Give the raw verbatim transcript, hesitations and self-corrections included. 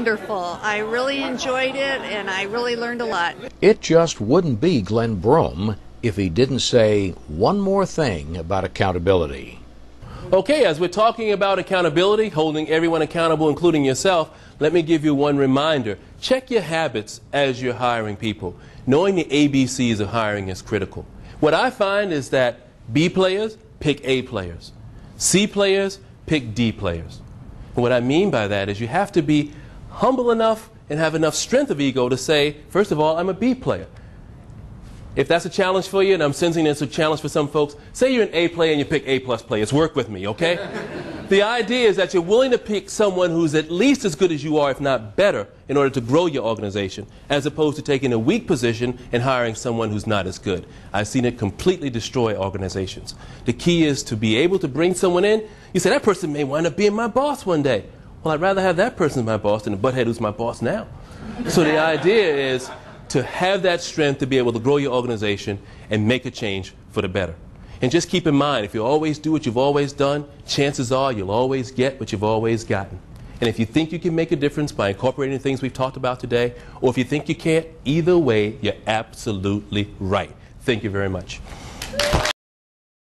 wonderful. I really enjoyed it, and I really learned a lot. It just wouldn't be Glenn Brome if he didn't say one more thing about accountability. Okay, as we're talking about accountability, holding everyone accountable, including yourself, let me give you one reminder. Check your habits as you're hiring people. Knowing the A B Cs of hiring is critical. What I find is that B players pick A players. C players pick D players. And what I mean by that is you have to be humble enough and have enough strength of ego to say, first of all, I'm a B player. If that's a challenge for you, and I'm sensing it's a challenge for some folks, say you're an A player and you pick A plus players. Work with me, okay? The idea is that you're willing to pick someone who's at least as good as you are, if not better, in order to grow your organization, as opposed to taking a weak position and hiring someone who's not as good. I've seen it completely destroy organizations. The key is to be able to bring someone in. You say, that person may wind up being my boss one day. Well, I'd rather have that person as my boss than the butthead who's my boss now. So the idea is to have that strength to be able to grow your organization and make a change for the better. And just keep in mind, if you always do what you've always done, chances are you'll always get what you've always gotten. And if you think you can make a difference by incorporating the things we've talked about today, or if you think you can't, either way, you're absolutely right. Thank you very much.